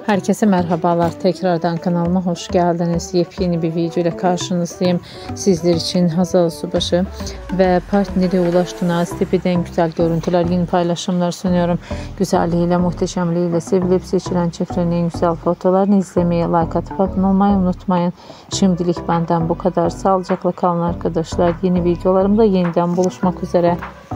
Herkese merhabalar. Tekrardan kanalıma hoş geldiniz. Yepyeni bir video ile karşınızdayım. Sizler için Hazal Subaşı ve partneri Ulaş Tuna Stepi'den güzel görüntüler, yeni paylaşımlar sunuyorum. Güzelliğiyle, muhteşemliğiyle sevilip seçilen çiftlerin en güzel fotolarını izlemeyi, like atıp abone olmayı unutmayın. Şimdilik benden bu kadar. Sağlıcakla kalın arkadaşlar. Yeni videolarımda yeniden buluşmak üzere.